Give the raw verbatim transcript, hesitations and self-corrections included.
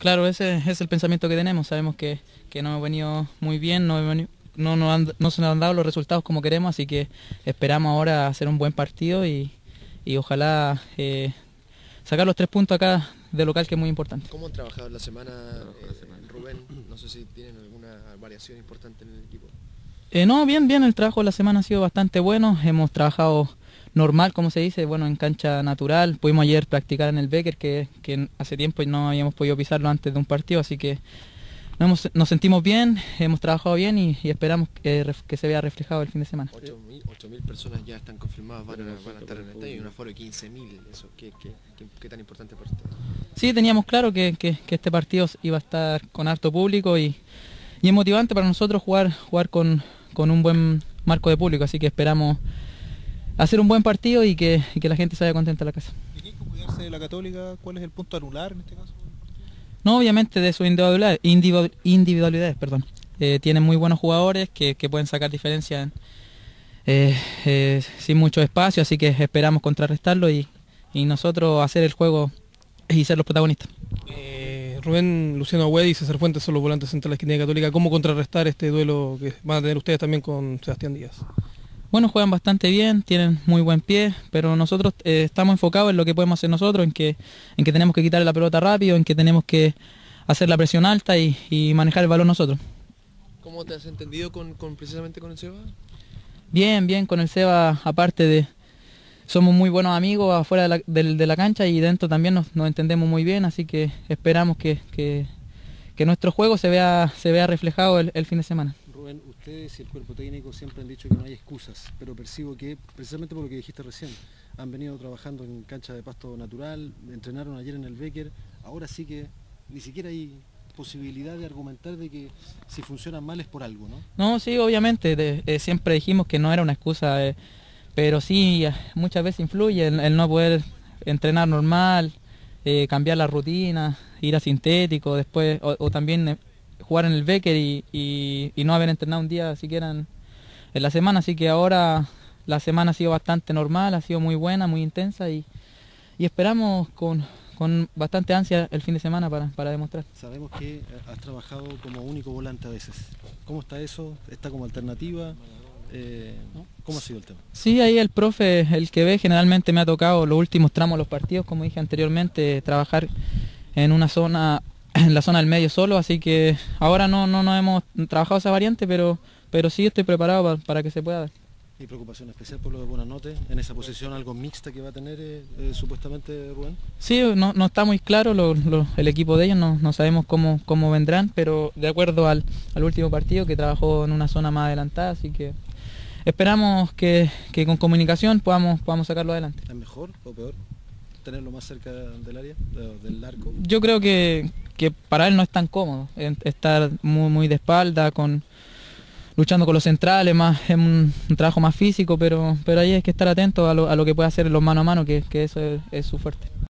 Claro, ese es el pensamiento que tenemos. Sabemos que, que no hemos venido muy bien, no, hemos venido- no, nos han- no se nos han dado los resultados como queremos, así que esperamos ahora hacer un buen partido y, y ojalá eh, sacar los tres puntos acá de local, que es muy importante. ¿Cómo han trabajado la semana, eh, Rubén? No sé si tienen alguna variación importante en el equipo. Eh, no, bien, bien, el trabajo de la semana ha sido bastante bueno, hemos trabajado normal, como se dice, bueno, en cancha natural. Pudimos ayer practicar en el Becker, que, que hace tiempo no habíamos podido pisarlo antes de un partido, así que nos, hemos- nos sentimos bien, hemos trabajado bien y, y esperamos que, ref- que se vea reflejado el fin de semana. ocho mil personas ya están confirmadas, van a, van a estar en el estadio y un aforo de quince mil. Eso, ¿qué, qué, qué, qué tan importante para ustedes? Sí, teníamos claro que, que- que este partido iba a estar con harto público y, y es motivante para nosotros jugar, jugar con, con un buen marco de público, así que esperamos hacer un buen partido y que, y que la gente se vaya contenta a la casa. ¿Tiene que cuidarse de la Católica? ¿Cuál es el punto a anular en este caso? No, obviamente de sus individualidades, individu- individualidades, perdón. Eh, tienen muy buenos jugadores que, que pueden sacar diferencia en, eh, eh, sin mucho espacio, así que esperamos contrarrestarlo y, y nosotros hacer el juego y ser los protagonistas. Eh, Rubén, Luciano Agüed y César Fuentes son los volantes centrales que tiene Católica. ¿Cómo contrarrestar este duelo que van a tener ustedes también con Sebastián Díaz? Bueno, juegan bastante bien, tienen muy buen pie, pero nosotros eh, estamos enfocados en lo que podemos hacer nosotros, en que, en que tenemos que quitarle la pelota rápido, en que tenemos que hacer la presión alta y, y manejar el balón nosotros. ¿Cómo te has entendido con, con precisamente con el Seba? Bien, bien, con el Seba, aparte de... Somos muy buenos amigos afuera de la, del- de la cancha y dentro también nos, nos entendemos muy bien, así que esperamos que, que, que nuestro juego se vea, se vea reflejado el, el fin de semana. Rubén, ustedes y el cuerpo técnico siempre han dicho que no hay excusas, pero percibo que, precisamente por lo que dijiste recién, han venido trabajando en cancha de pasto natural, entrenaron ayer en el Becker, ahora sí que ni siquiera hay posibilidad de argumentar de que si funcionan mal es por algo, ¿no? No, sí, obviamente, de- eh, siempre dijimos que no era una excusa, eh, pero sí, eh, muchas veces influye el, el no poder entrenar normal, eh, cambiar la rutina, ir a sintético, después, o, o también eh, jugar en el Becker y, y- y no haber entrenado un día siquiera en, en la semana, así que ahora la semana ha sido bastante normal, ha sido muy buena, muy intensa y, y esperamos con, con bastante ansia el fin de semana para, para demostrar. Sabemos que eh, has trabajado como único volante a veces. ¿Cómo está eso? ¿Está como alternativa? Eh, ¿Cómo ha sido el tema? Sí, ahí el profe, el que ve, generalmente me ha tocado los últimos tramos de los partidos, como dije anteriormente, trabajar en una zona, en la zona del medio solo, así que ahora no, no, no hemos trabajado esa variante, pero, pero sí estoy preparado para, para que se pueda dar. ¿Y preocupación especial por lo de Buenanote en esa posición algo mixta que va a tener eh, eh, supuestamente Rubén? Sí, no, no está muy claro lo- lo- el equipo de ellos, no, no sabemos cómo, cómo vendrán, pero de acuerdo al, al último partido que trabajó en una zona más adelantada, así que esperamos que, que con comunicación podamos, podamos sacarlo adelante. ¿Es mejor o peor tenerlo más cerca del área, de- del arco? Yo creo que, que para él no es tan cómodo en- estar muy, muy de espalda, con, luchando con los centrales, más, es un, un trabajo más físico, pero, pero ahí hay que estar atento a lo, a lo que puede hacer en los mano a mano, que, que eso es, es su fuerte.